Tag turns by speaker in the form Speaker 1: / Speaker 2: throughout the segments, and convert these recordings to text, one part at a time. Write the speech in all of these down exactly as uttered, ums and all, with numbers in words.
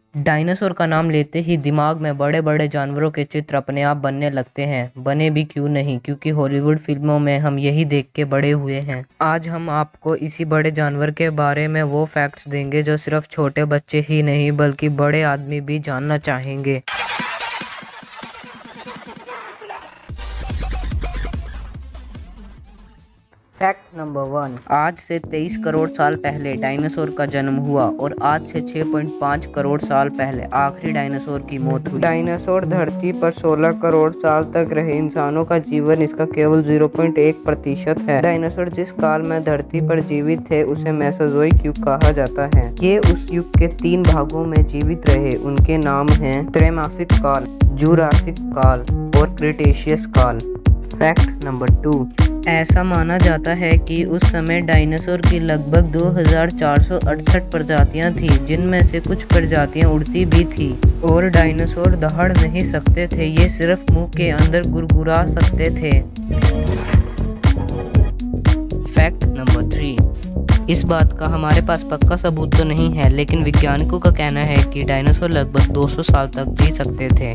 Speaker 1: Dinosaur का नाम लेते ही दिमाग में बड़े बड़े जानवरों के चित्र अपने आप बनने लगते हैं। बने भी क्यों नहीं, क्योंकि हॉलीवुड फिल्मों में हम यही देख के बड़े हुए हैं। आज हम आपको इसी बड़े जानवर के बारे में वो फैक्ट्स देंगे जो सिर्फ छोटे बच्चे ही नहीं बल्कि बड़े आदमी भी जानना चाहेंगे। फैक्ट नंबर वन, आज से तेईस करोड़ साल पहले डायनासोर का जन्म हुआ और आज से छह पॉइंट पाँच करोड़ साल पहले आखिरी डायनासोर की मौत हुई। डायनासोर धरती पर सोलह करोड़ साल तक रहे। इंसानों का जीवन इसका केवल ज़ीरो पॉइंट एक प्रतिशत है। डायनासोर जिस काल में धरती पर जीवित थे उसे मेसोजोइक युग कहा जाता है। ये उस युग के तीन भागों में जीवित रहे। उनके नाम हैं त्रैमासिक काल, जुरासिक काल और क्रिटेशियस काल। फैक्ट नंबर टू, ऐसा माना जाता है कि उस समय डायनासोर की लगभग दो हज़ार चार सौ अड़सठ प्रजातियां थीं, जिनमें से कुछ प्रजातियां उड़ती भी थीं और डायनासोर दहाड़ नहीं सकते थे, ये सिर्फ मुंह के अंदर गुरगुरा सकते थे। फैक्ट नंबर थ्री, इस बात का हमारे पास पक्का सबूत तो नहीं है, लेकिन वैज्ञानिकों का कहना है कि डायनासोर लगभग दो सौ साल तक जी सकते थे।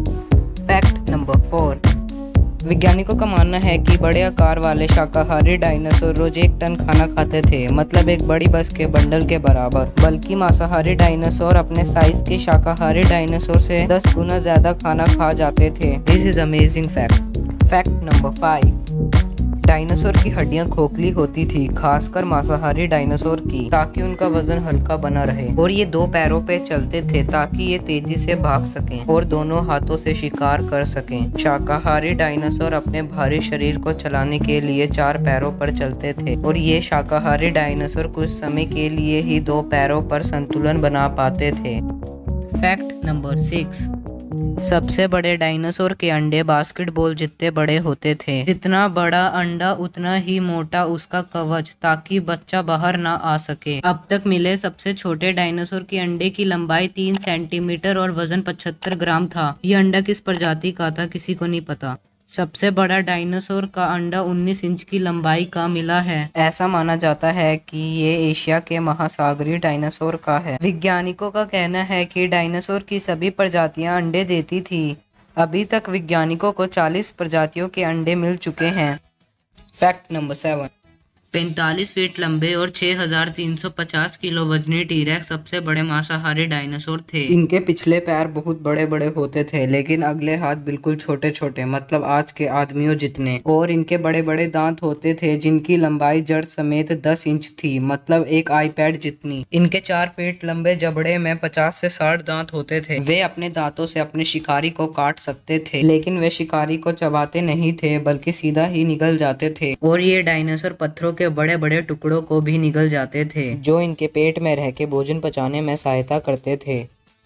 Speaker 1: फैक्ट नंबर फोर, वैज्ञानिकों का मानना है कि बड़े आकार वाले शाकाहारी डायनासोर रोज एक टन खाना खाते थे, मतलब एक बड़ी बस के बंडल के बराबर। बल्कि मांसाहारी डायनासोर अपने साइज के शाकाहारी डायनासोर से दस गुना ज्यादा खाना खा जाते थे। This is amazing fact. Fact number five, dinosaur की हड्डियां खोखली होती थी, खासकर मांसाहारी डायनासोर की, ताकि उनका वजन हल्का बना रहे। और ये दो पैरों पे चलते थे ताकि ये तेजी से भाग सकें और दोनों हाथों से शिकार कर सकें। शाकाहारी डायनासोर अपने भारी शरीर को चलाने के लिए चार पैरों पर चलते थे और ये शाकाहारी डायनासोर कुछ समय के लिए ही दो पैरों पर संतुलन बना पाते थे। फैक्ट नंबर सिक्स, सबसे बड़े डायनासोर के अंडे बास्केटबॉल जितने बड़े होते थे। जितना बड़ा अंडा उतना ही मोटा उसका कवच, ताकि बच्चा बाहर ना आ सके। अब तक मिले सबसे छोटे डायनासोर के अंडे की लंबाई तीन सेंटीमीटर और वजन पचहत्तर ग्राम था। ये अंडा किस प्रजाति का था किसी को नहीं पता। सबसे बड़ा डायनासोर का अंडा उन्नीस इंच की लंबाई का मिला है। ऐसा माना जाता है कि ये एशिया के महासागरीय डायनासोर का है। वैज्ञानिकों का कहना है कि डायनासोर की सभी प्रजातियां अंडे देती थी। अभी तक वैज्ञानिकों को चालीस प्रजातियों के अंडे मिल चुके हैं। फैक्ट नंबर सेवन, पैंतालीस फीट लंबे और छह हज़ार तीन सौ पचास किलो वजनी टी-रेक्स सबसे बड़े मांसाहारी डायनासोर थे। इनके पिछले पैर बहुत बड़े बड़े होते थे, लेकिन अगले हाथ बिल्कुल छोटे छोटे, मतलब आज के आदमियों जितने। और इनके बड़े बड़े दांत होते थे जिनकी लंबाई जड़ समेत दस इंच थी, मतलब एक आईपैड जितनी। इनके चार फीट लंबे जबड़े में पचास से साठ दांत होते थे। वे अपने दांतों से अपने शिकारी को काट सकते थे, लेकिन वे शिकारी को चबाते नहीं थे बल्कि सीधा ही निगल जाते थे। और ये डायनासोर पत्थरों के बड़े बड़े टुकड़ों को भी निगल जाते थे, जो इनके पेट में रह के भोजन पचाने में सहायता करते थे।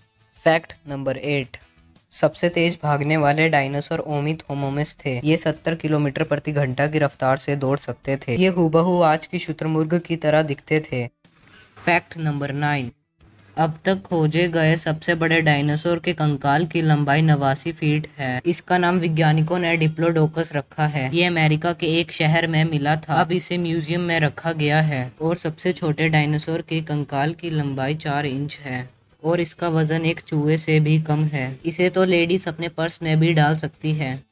Speaker 1: फैक्ट नंबर एट, सबसे तेज भागने वाले डायनासोर ओमिथोमोमिस थे। ये सत्तर किलोमीटर प्रति घंटा की रफ्तार से दौड़ सकते थे। ये हूबहू आज की शुतुरमुर्ग की तरह दिखते थे। फैक्ट नंबर नाइन, अब तक खोजे गए सबसे बड़े डायनासोर के कंकाल की लंबाई नवासी फीट है। इसका नाम वैज्ञानिकों ने डिप्लोडोकस रखा है। ये अमेरिका के एक शहर में मिला था। अब इसे म्यूजियम में रखा गया है। और सबसे छोटे डायनासोर के कंकाल की लंबाई चार इंच है और इसका वजन एक चूहे से भी कम है। इसे तो लेडीज अपने पर्स में भी डाल सकती है।